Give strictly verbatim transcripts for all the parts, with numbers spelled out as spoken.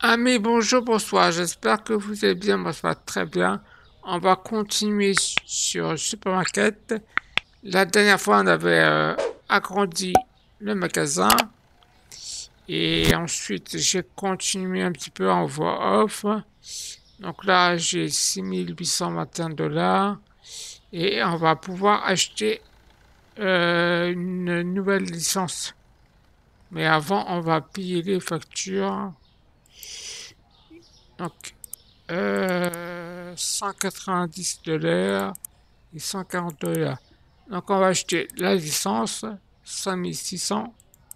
Amis, bonjour, bonsoir. J'espère que vous allez bien. Moi, ça va très bien. On va continuer s- sur Supermarket. La dernière fois, on avait euh, agrandi le magasin. Et ensuite, j'ai continué un petit peu en voix off. Donc là, j'ai six mille huit cent vingt et un dollars. Et on va pouvoir acheter euh, une nouvelle licence. Mais avant, on va payer les factures. Donc, Euh, cent quatre-vingt-dix dollars et cent quarante dollars. Donc on va acheter la licence, cinq mille six cents.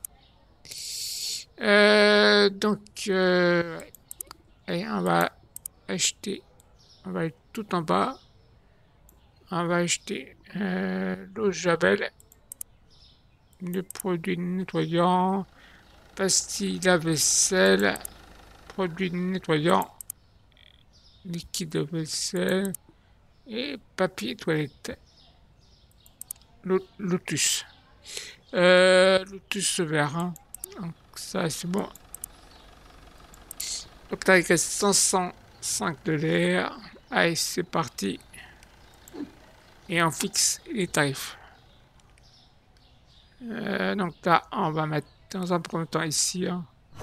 Euh, donc euh, et on va acheter, on va être tout en bas, on va acheter euh, l'eau Javel, le produit nettoyant, pastille lave-vaisselle, produit nettoyant, liquide de vaisselle et papier toilette. Lo- Lotus. Euh, Lotus vert, hein. Donc ça c'est bon. Donc là il reste cinq cent cinq de l'air. Allez, c'est parti. Et on fixe les tarifs. Euh, donc là, on va mettre dans un premier temps ici, hein.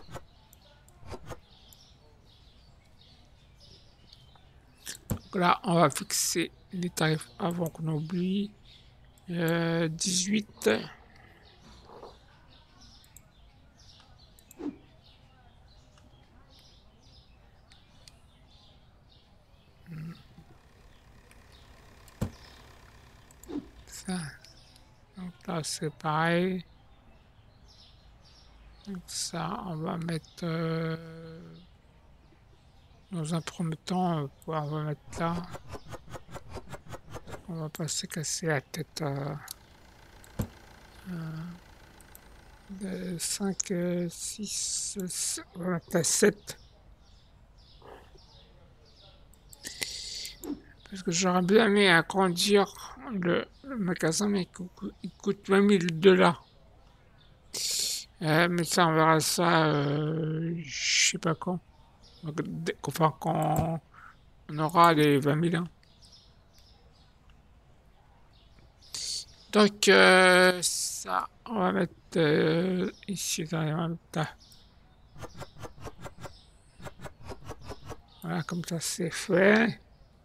Donc là, on va fixer les tarifs avant qu'on oublie. Euh, dix-huit. Ça. Donc là, c'est pareil. Donc ça, on va mettre euh, dans un premier temps, euh, on va mettre là. On va pas se casser la tête à cinq, six, on va mettre à sept. Parce que j'aurais bien aimé agrandir le, le magasin, mais il coûte, il coûte vingt mille dollars. Euh, mais ça, on verra ça, euh, je sais pas quand. Donc, dès- enfin, quand on aura les vingt mille, hein. Donc, euh, ça, on va mettre euh, ici, dans les- on là. Voilà, comme ça, c'est fait.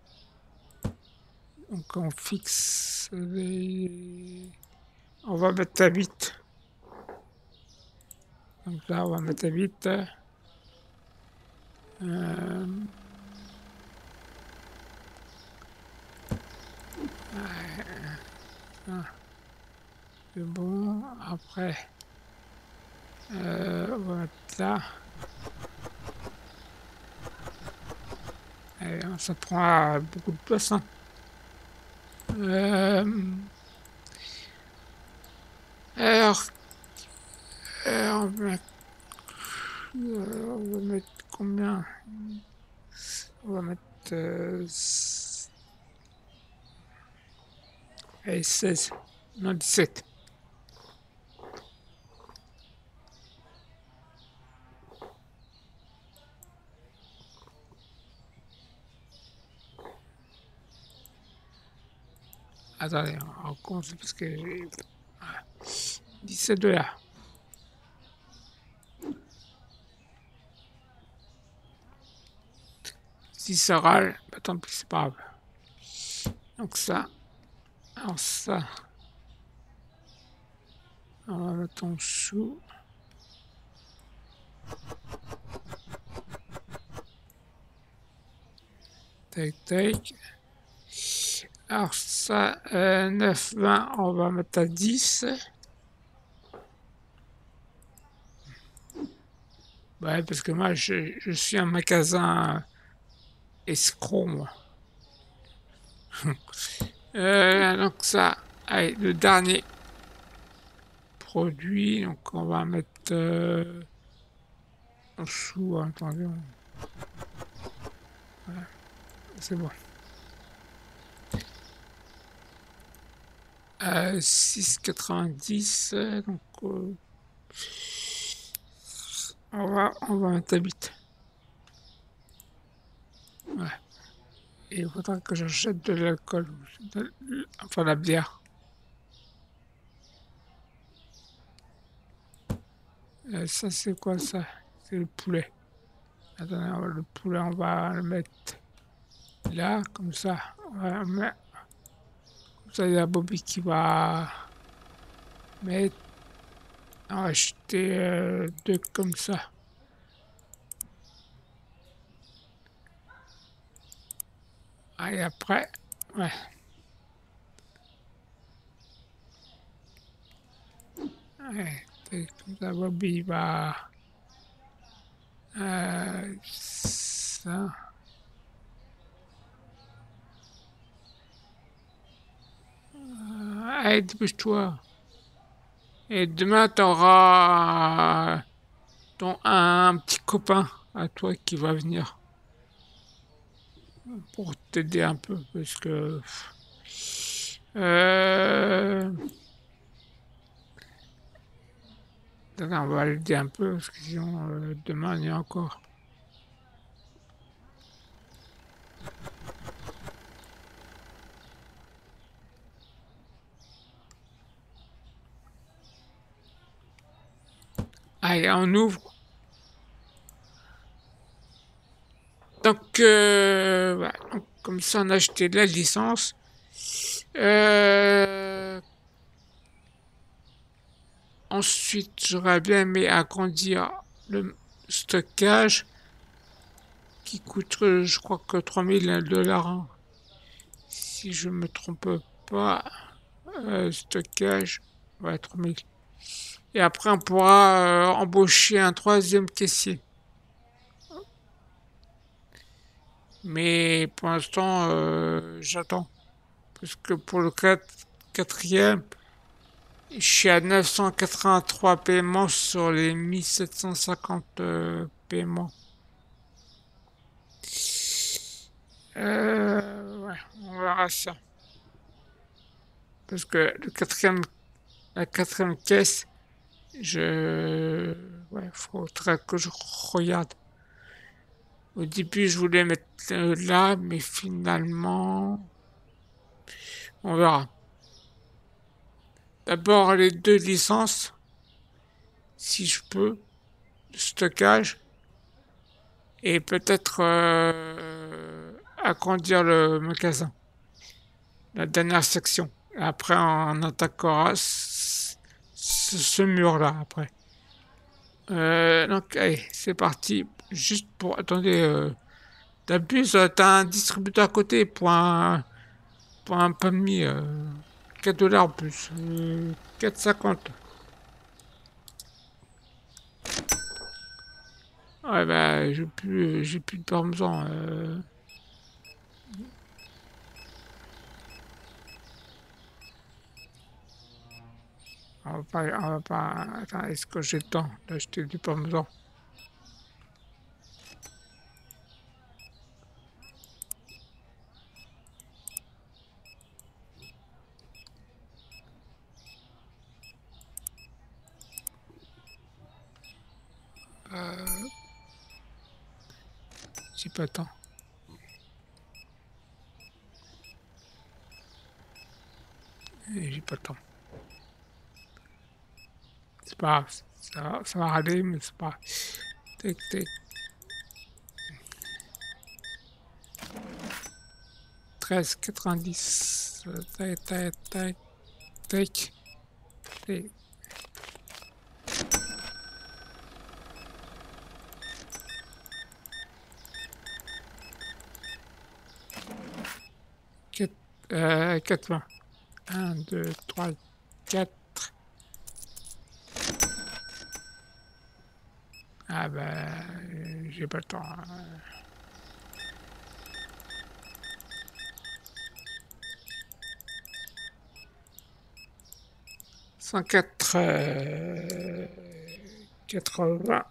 Donc, on fixe les... On va mettre à huit. Donc là, on va mettre à huit. Euh, ah, c'est bon. Après, euh, on va mettre là. Allez, ça prend beaucoup de place, hein. Euh, alors, euh, on va mettre, euh, on va mettre combien? On va mettre euh, allez, seize. Non, dix-sept. Attendez, on compte parce que j'ai dix-sept dollars. Si ça râle, bah, tant pis, c'est pas grave. Donc ça, alors ça, on va mettre en dessous. Tac, tac. Alors ça, euh, neuf, vingt, on va mettre à dix. Ouais, parce que moi, je, je suis un magasin escroc, moi. Euh, donc ça, allez, le dernier produit, donc on va mettre euh, en dessous, hein, attendez, on- c'est bon. Euh, six quatre-vingt-dix, euh, donc euh, on va, on va mettre à huit. Et il faudra que j'achète de l'alcool, de- enfin la bière. Euh, ça, c'est quoi ça? C'est le poulet. Attendez, on va- le poulet, on va le mettre là, comme ça. Voilà, mais- comme ça, il y a Bobby qui va mettre, on va acheter euh, deux comme ça. Ah, et après, ouais, ouais, c'est comme ça, Bobby il va. Euh, ça. Euh, allez, dépêche-toi. Et demain, t'auras ton, un petit copain à toi qui va venir pour t'aider un peu parce que euh, attends, on va l'aider un peu parce que sinon euh, demain il y a encore. Allez, on ouvre. Donc, euh, voilà. Donc, comme ça on a acheté la licence. Euh, ensuite, j'aurais bien aimé agrandir le stockage qui coûte, euh, je crois que trois mille dollars, hein, si je me trompe pas. Euh, stockage, ouais, trois mille. Et après, on pourra euh, embaucher un troisième caissier. Mais pour l'instant, euh, j'attends. Parce que pour le quat- quatrième, je suis à neuf cent quatre-vingt-trois paiements sur les mille sept cent cinquante euh, paiements. Euh, ouais, on verra ça. Parce que le quatrième, la quatrième caisse, je, ouais, faudrait que je regarde. Au début, je voulais mettre euh, là, mais finalement, on verra. D'abord les deux licences, si je peux, de stockage, et peut-être euh, agrandir le magasin, la dernière section. Et après, on attaquera ce, ce mur-là, après. Euh, donc, allez, c'est parti. Juste pour... Attendez, euh, t'abuses, euh, t'as un distributeur à côté pour un, pour un pain de mie. Euh, quatre dollars en plus. Euh, quatre cinquante. Ouais, bah, j'ai plus, j'ai plus de parmesan. Euh, on va pas, on va pas. Attends, est-ce que j'ai le temps d'acheter du parmesan? Euh, j'ai pas le temps. Eh, J'ai pas le temps. C'est pas grave. Ça va, ça va aller, mais c'est pas. Tac, tac. treize quatre-vingt-dix. Euh, Tac, tac, tac, tac. tac. Quatre- euh, quatre-vingts. un, deux, trois, quatre. Ah bah, euh, j'ai pas le temps. euh. cent quatre, euh, quatre-vingts.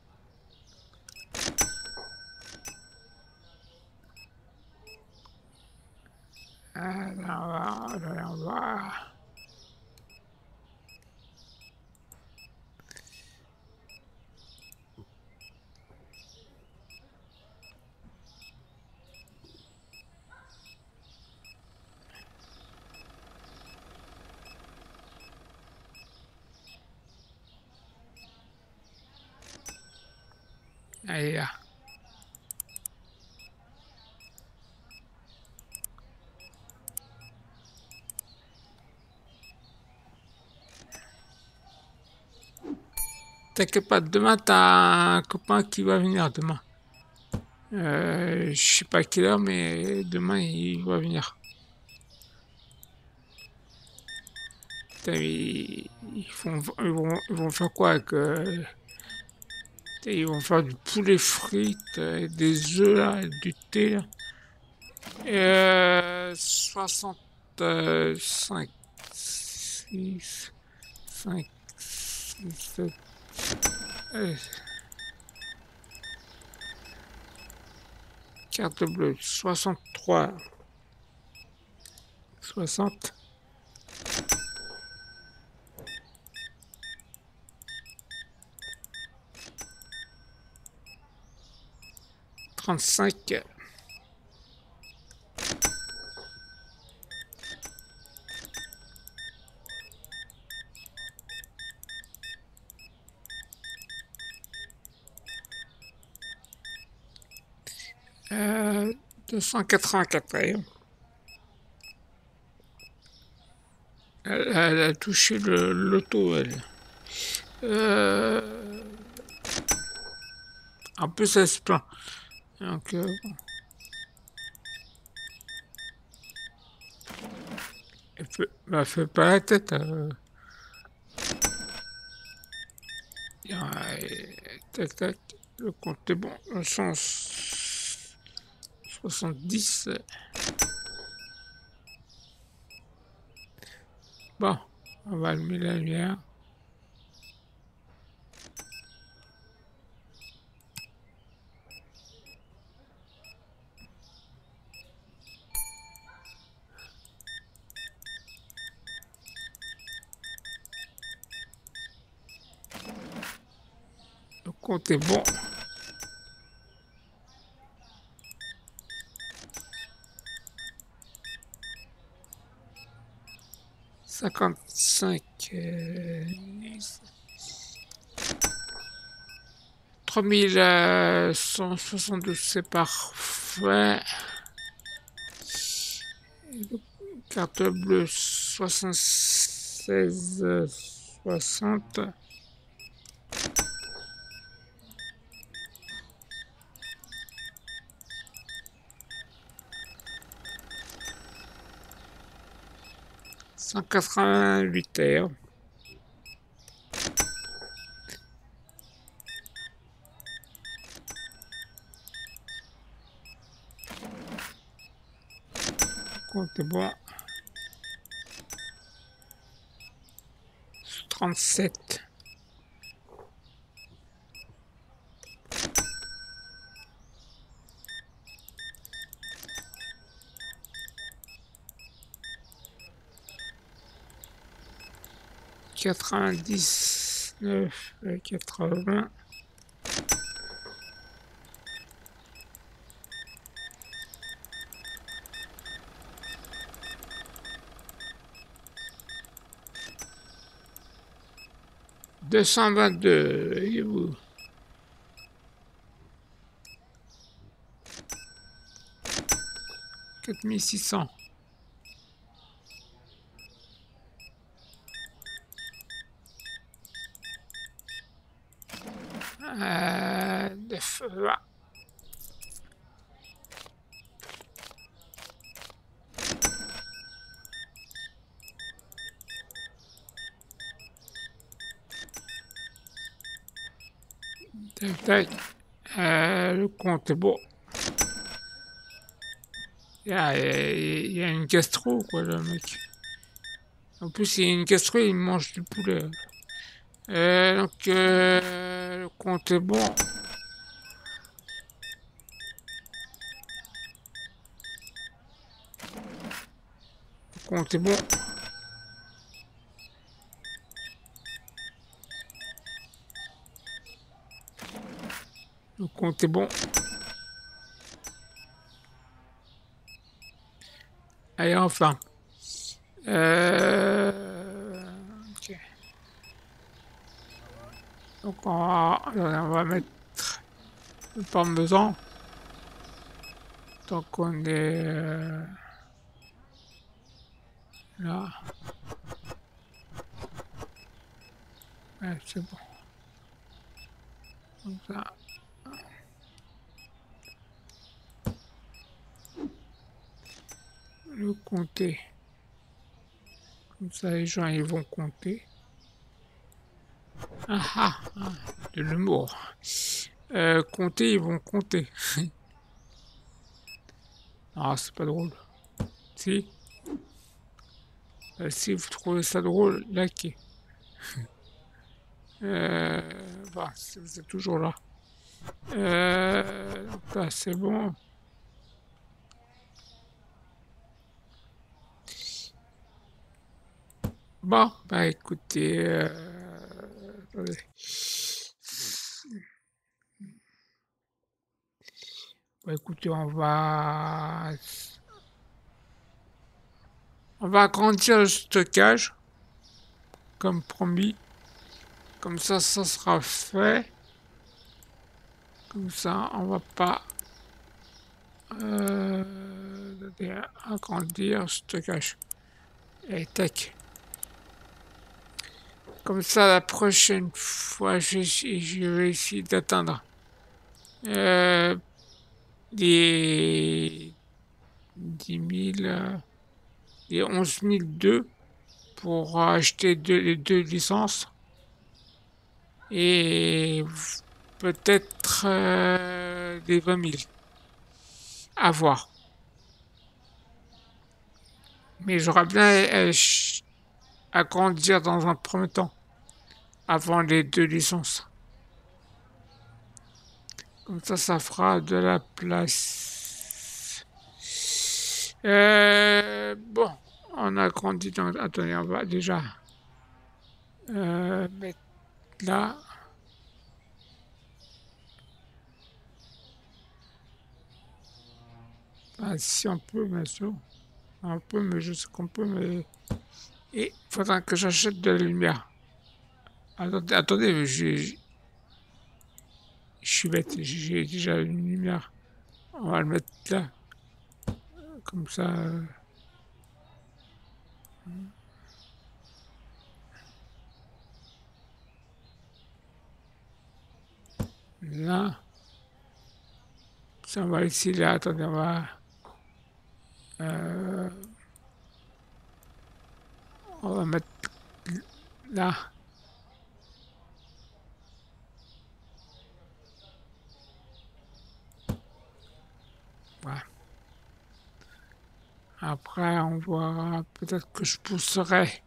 Ah, là, on va, là, on va. Allez là. T'inquiète pas, demain t'as un copain qui va venir demain. Euh, je sais pas à quelle heure, mais demain il va venir. Putain, Ils, ils vont, ils vont, ils vont faire quoi avec, euh, putain, ils vont faire du poulet frites, euh, des œufs là, du thé là. Euh, soixante-cinq, six, cinq, six, sept, euh, carte bleue, soixante-trois, soixante, trente-cinq, euh, deux cent quatre-vingt-quatre. Elle, elle a touché le loto, elle. Euh, en plus, elle se plaint. Donc, euh, bon. Elle fait, bah, elle fait pas la tête. Euh, et, euh, tac, tac. Le compte est bon. cent soixante-dix. Bon, on va allumer la lumière. Le compte est bon. cinquante-cinq. Euh, trois mille cent soixante-douze, c'est parfait. Carte bleue soixante-seize soixante. cent quatre-vingt-huit heures. Compte est bon. trente-sept. quatre-vingt-dix-neuf, quatre-vingts. deux cent vingt-deux, et vous? quatre mille six cents. Euh, neuf, vingt. Tac, tac. Euh, le compte est bon. Il y a, il y a une gastro, quoi, le mec. En plus, il y a une gastro, il mange du poulet. Euh, donc, euh, le compte est bon. Le compte est bon. Le compte est bon. Allez, enfin. Euh, ok. Donc, on va, on va mettre le parmesan. Donc on est euh, là. Ouais, c'est bon. Comme ça. Le compter. Comme ça, les gens, ils vont compter. Ah ah, ah, de l'humour. Euh, compter, ils vont compter. Ah, c'est pas drôle. Si, euh, si vous trouvez ça drôle, likez. Euh, bah, si vous êtes toujours là. Euh, donc là, c'est bon. Bon, bah écoutez, euh, attendez. Bah écoutez, on va, on va agrandir le stockage, comme promis. Comme ça, ça sera fait. Comme ça, on va pas euh, agrandir le stockage. Et tac. Comme ça, la prochaine fois, je, je vais essayer d'atteindre euh, les dix mille, euh, les onze mille deux pour acheter deux, les deux licences. Et peut-être euh, des vingt mille. À voir. Mais j'aurais bien euh, à grandir dans un premier temps, avant les deux licences. Comme ça, ça fera de la place. Euh, bon, on a grandi dans... Attendez, on va déjà euh, mettre là. Ah, si on peut, bien sûr. On peut, mais je sais qu'on peut, mais... Et il faudra que j'achète de la lumière. Attendez, attendez, je, je, je suis bête, j'ai déjà une lumière. On va le mettre là. Comme ça... euh, là. Ça, on va ici, là, attendez, on va... euh, on va mettre là. Voilà. Après, on verra. Peut-être que je pousserai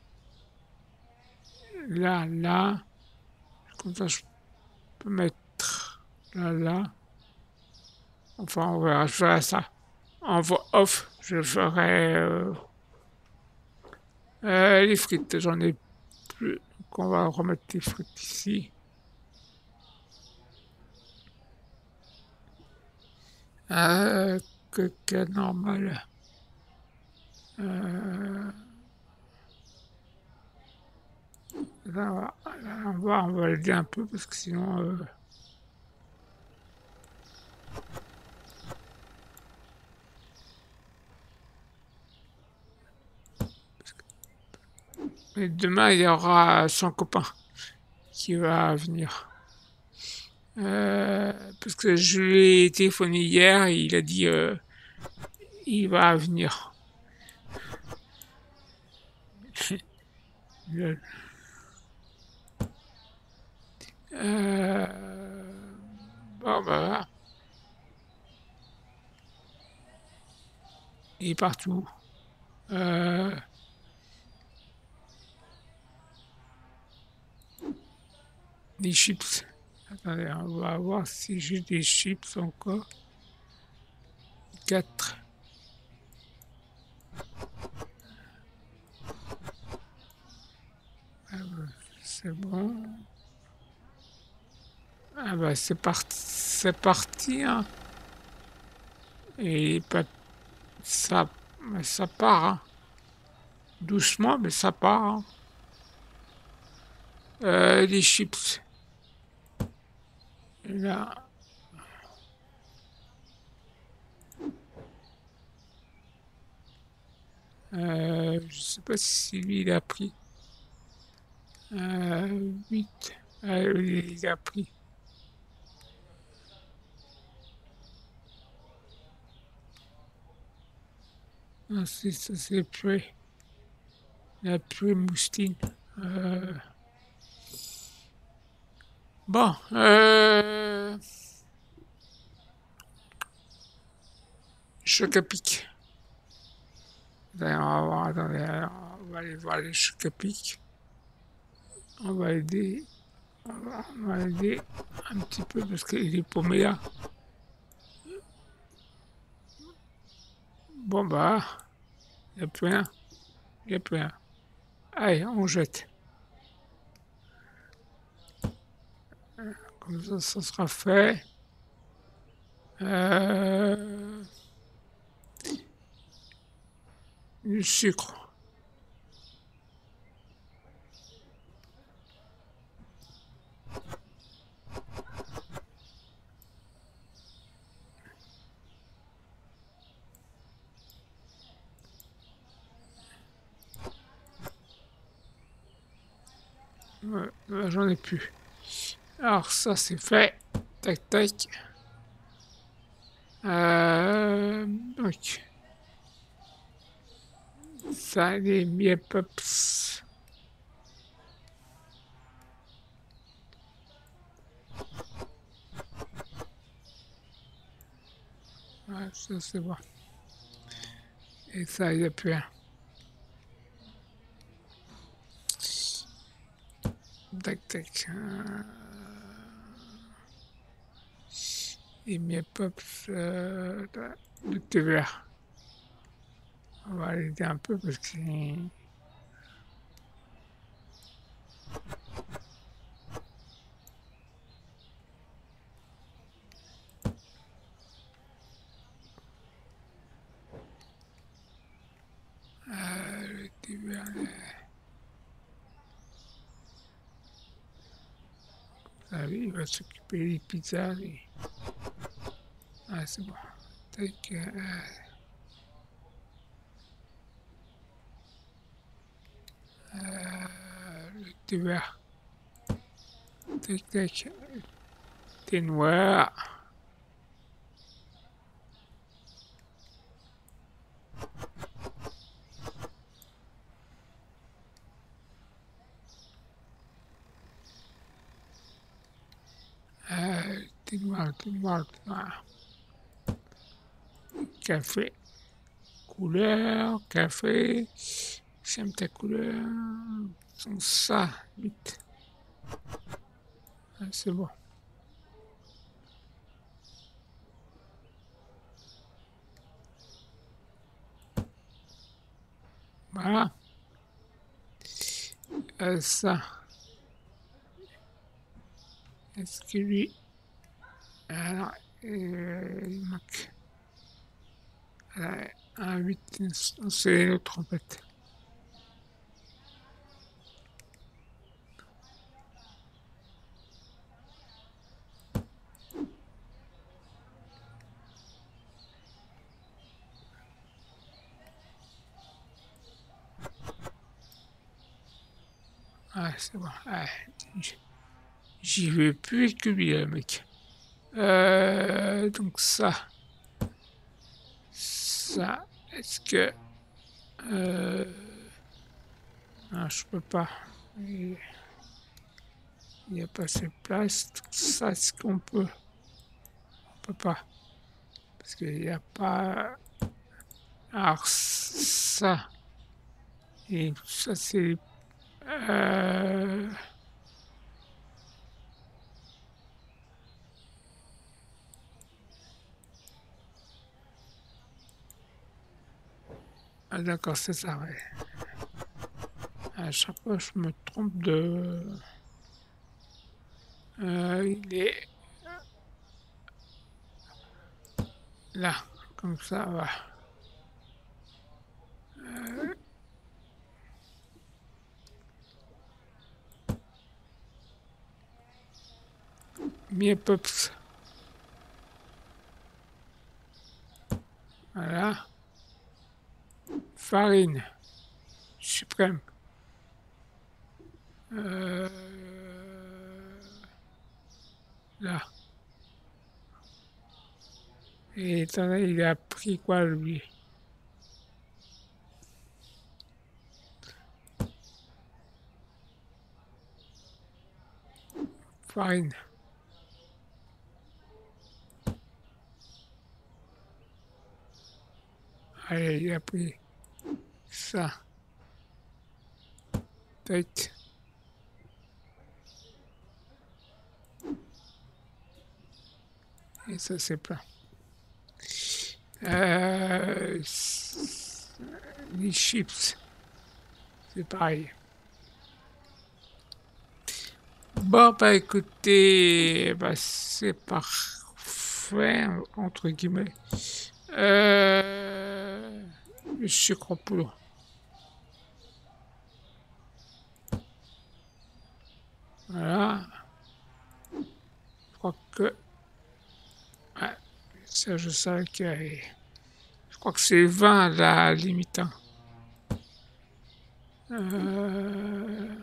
là, là. Comme ça, je peux mettre là, là. Enfin, on verra. Je ferai ça. En voix off, je ferai euh, euh, les frites. J'en ai plus. Donc, on va remettre les frites ici. Euh, que, que normal. Euh, là, là, on va, on va l'aider un peu parce que sinon... Euh, mais demain, il y aura son copain qui va venir. Euh, parce que je lui ai téléphoné hier et il a dit euh, il va venir. Euh, bon, bah, voilà. Il est partout. Euh, des chips. Attendez, on va voir si j'ai des chips encore. Quatre. Ah, bah, c'est bon. Ah bah c'est parti, c'est parti, hein. Et pas, ça, ça part, hein. Doucement, mais ça part, hein. Euh, les chips. Là. Euh, je sais pas si lui il a pris. Euh, huit. Euh, oui, il a pris. Ah, c'est ça, c'est purée. La purée mousseline. Euh, bon, euh, choc à pic. Attendez, on va voir, attendez, alors, on va aller voir les chocs à pic. On va aider, on va, on va aider un petit peu parce qu'il est paumé là. Bon bah, il n'y a plus rien, il n'y a plus rien. Allez, on jette. Comme ça, ça sera fait. Euh, du sucre. Ouais, là, j'en ai plus. Alors ça c'est fait. Tac tac. Euh, donc ça les miel pops. Ouais, ça c'est bon. Et ça il n'y a plus rien. Tac tac. Euh, les miel pops euh, de T V A. On va l'aider un peu parce que euh, le T V A, euh, il va s'occuper des pizzas. Lui. Ah c'est bon. Tac. Euh, le T V A. Tac tac. Thé noir. Euh, thé noir, thé noir, thé noir. Café. Couleur, café. J'aime ta couleur. Sans ça, vite. Ah, c'est bon. Voilà. Euh, ça. Est-ce que lui. Alors, euh, il manque. Euh, un huit, c'est nos trompettes. Ah, c'est bon. Ah, j'y vais plus vite que lui, le mec. Euh, donc ça. Ça. Est-ce que. Euh, non, je peux pas. Il n'y a pas assez de place. Tout ça, est-ce qu'on peut? On peut pas. Parce qu'il n'y a pas. Alors, ça. Et ça, c'est. Euh... Ah, d'accord, c'est ça, ouais. À chaque fois, je me trompe de. Euh, il est là, comme ça, va. Mieux Pops. Voilà. farine suprême. Euh, là. Et attendez, il a pris quoi lui? Farine. Allez, il a pris ça. Tac. Et ça, c'est plein. Euh, les chips, c'est pareil. Bon, bah écoutez, bah, c'est parfait, entre guillemets. Euh, le sucre en poudre. Voilà. Je crois que... Ouais, ça, je savais qu'il y avait... Je crois que c'est vingt la limite, hein. Euh...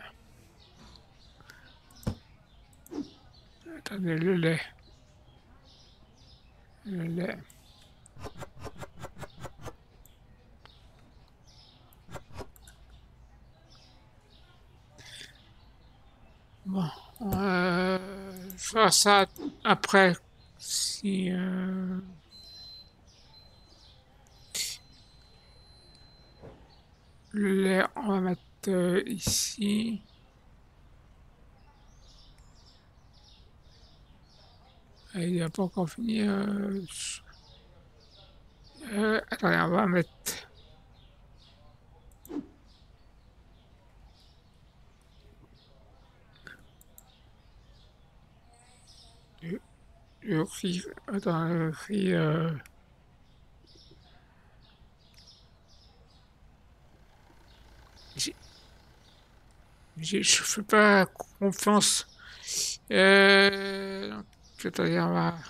Attendez, le lait. Le lait. Bon, euh, je ferai ça après. Si euh, le lait, on va mettre euh, ici. Et il n'a pas encore fini. Euh, euh, attendez, on va mettre le, le riz. Attends, le riz. Euh, j'ai- j'ai- je fais pas confiance. Euh, donc, attendez, on va.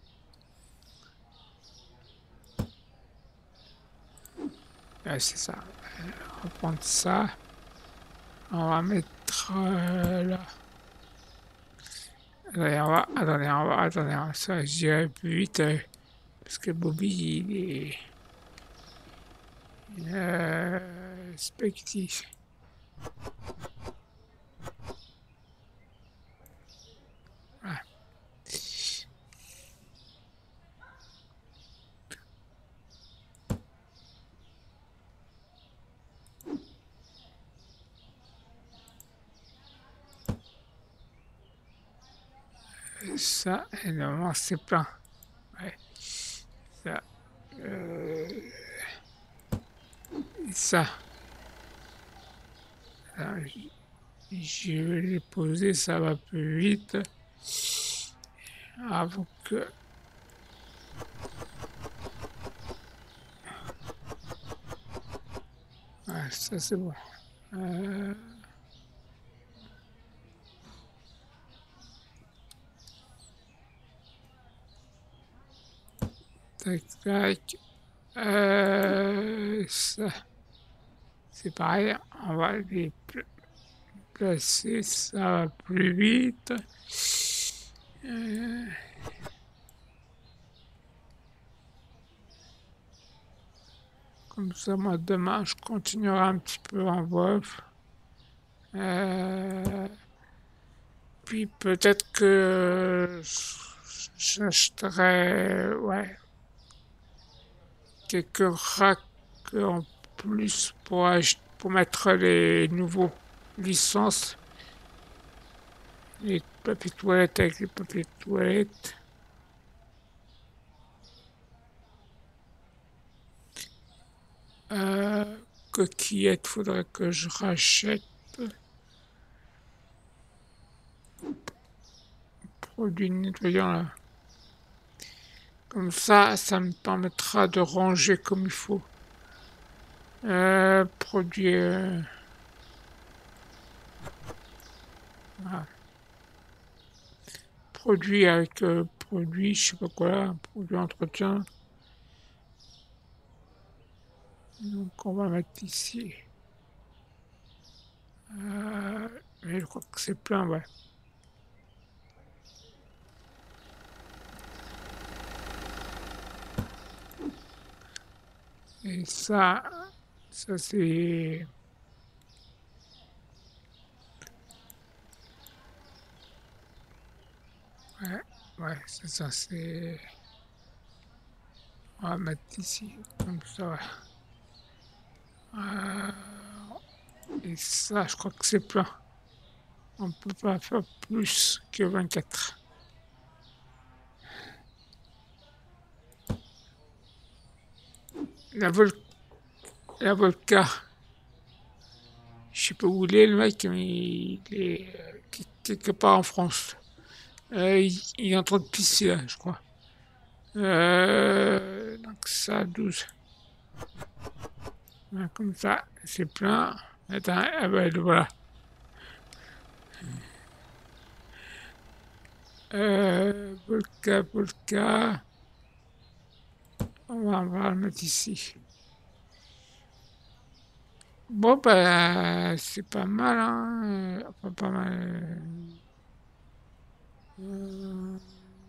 Ouais, c'est ça. On va prendre ça. On va mettre euh, là. Attendez, on va, attendez, on va, attendez, on va- ça, j'irai plus vite, euh, parce que Bobby, il est, euh, spectif. Voilà. Ça, et normalement, c'est plein. Ouais, ça, euh, ça. Alors, j- je vais les poser, ça va plus vite. Avant que, ouais, ça c'est bon. Euh, tac, tac. Euh, ça, c'est pareil, on va les pla- placer, ça va plus vite. Euh, Comme ça, moi, demain, je continuerai un petit peu en voix off. Euh, Puis peut-être que j'achèterai, ouais, quelques racks en plus pour, ach- pour mettre les nouveaux licences, les papiers toilettes avec les papiers toilettes. Euh, Coquillettes, faudrait que je rachète. Produits nettoyants là. Comme ça, ça me permettra de ranger comme il faut. Euh, produits, euh, voilà. Produits avec euh, produits, je sais pas quoi, produits entretien. Donc on va mettre ici. Euh, mais je crois que c'est plein, ouais. Et ça, ça c'est... Ouais, ouais, c'est ça, c'est... On va mettre ici, comme ça, ouais. Euh, et ça, je crois que c'est plein. On peut pas faire plus que vingt-quatre. La, vol la Volca, je sais pas où il est le mec, mais il est euh, quelque part en France. Euh, il, il est en train de pisser là, je crois. Euh, donc ça, douze. Voilà, comme ça, c'est plein. Attends, ah ben, voilà. Euh, Volca, Volca. On va, on va le mettre ici. Bon, bah, c'est pas mal, hein. euh, Enfin, pas mal. Euh,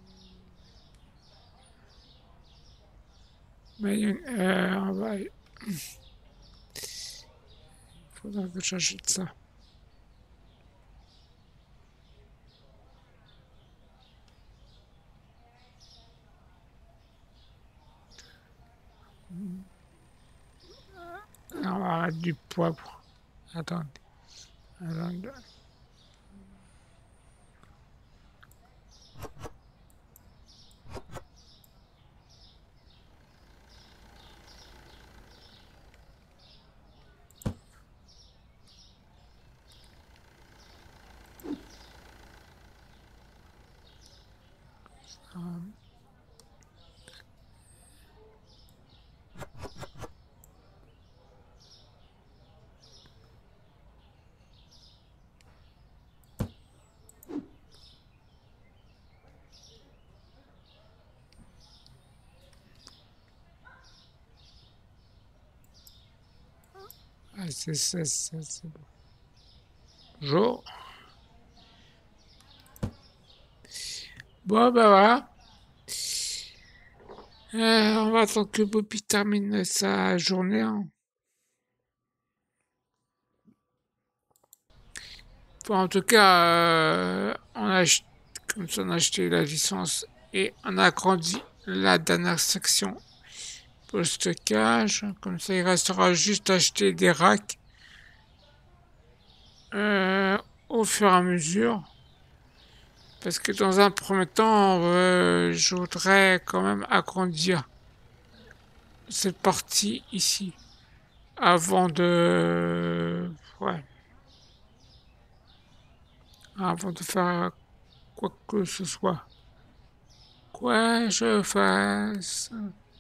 mais euh, on va. Il faudra que j'ajoute ça. Là, on va mettre du poivre. Attendez. Attendez. Ah, c'est ça, ça, c'est bon. Bonjour. Bon, bah voilà. Euh, on va attendre que Bobby termine sa journée, hein. Bon, en tout cas, euh, on a ach- comme ça, on a acheté la licence et on a agrandi la dernière section pour le stockage. Comme ça, il restera juste à acheter des racks euh, au fur et à mesure. Parce que dans un premier temps, euh, je voudrais quand même agrandir cette partie ici avant de, ouais, avant de faire quoi que ce soit. Quoi je fasse.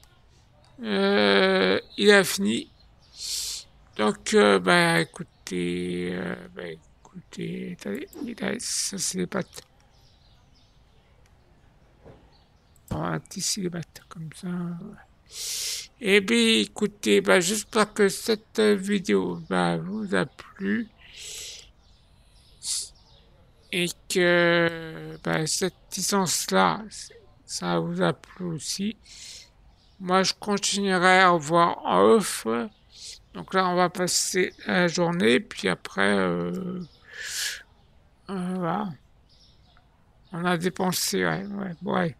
Euh, il a fini. Donc, euh, bah, écoutez, euh, bah, écoutez, il a, ça c'est les pattes. On va tisser les pattes comme ça. Eh bien, écoutez, bah, j'espère que cette vidéo bah, vous a plu et que bah, cette licence-là, ça vous a plu aussi. Moi, je continuerai à voir en off. Donc là, on va passer la journée, puis après, euh, euh, voilà. On a dépensé, ouais, ouais, ouais.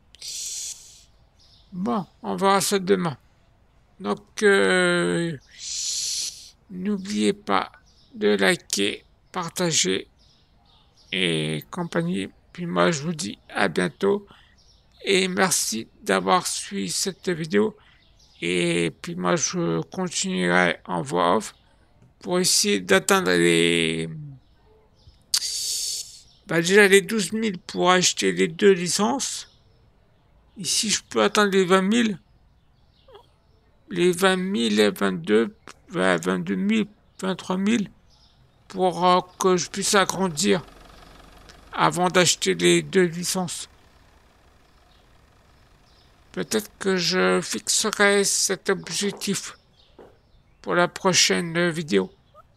Bon, on verra ça demain. Donc, euh, n'oubliez pas de liker, partager et compagnie. Puis moi, je vous dis à bientôt et merci d'avoir suivi cette vidéo. Et puis moi, je continuerai en voix off pour essayer d'atteindre les... Bah déjà les douze mille pour acheter les deux licences. Et si je peux atteindre les vingt mille, les vingt mille, vingt-deux, vingt-deux mille, vingt-trois mille, pour euh, que je puisse agrandir avant d'acheter les deux licences. Peut-être que je fixerai cet objectif. pour la prochaine vidéo.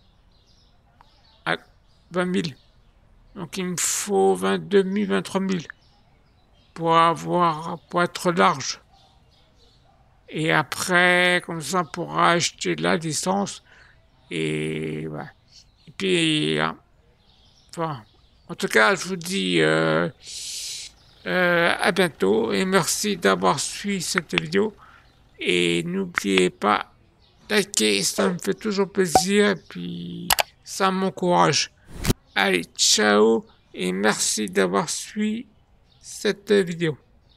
À vingt mille. Donc il me faut vingt-deux mille, vingt-trois mille pour avoir, pour être large. Et après, comme ça, on pourra acheter la licence. Et voilà. Et puis, hein, enfin, en tout cas, je vous dis euh, euh, à bientôt et merci d'avoir suivi cette vidéo. Et n'oubliez pas, liker, ça me fait toujours plaisir et puis ça m'encourage. Allez, ciao et merci d'avoir suivi cette vidéo.